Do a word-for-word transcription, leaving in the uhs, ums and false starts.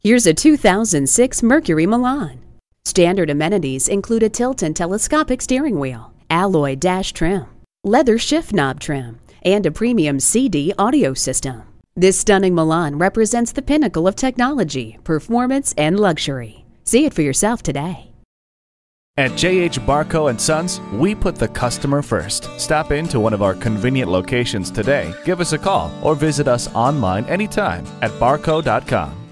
Here's a two thousand six Mercury Milan. Standard amenities include a tilt and telescopic steering wheel, alloy dash trim, leather shift knob trim, and a premium C D audio system. This stunning Milan represents the pinnacle of technology, performance, and luxury. See it for yourself today. At J H Barkau and Sons, we put the customer first. Stop into one of our convenient locations today, give us a call, or visit us online anytime at barkau dot com.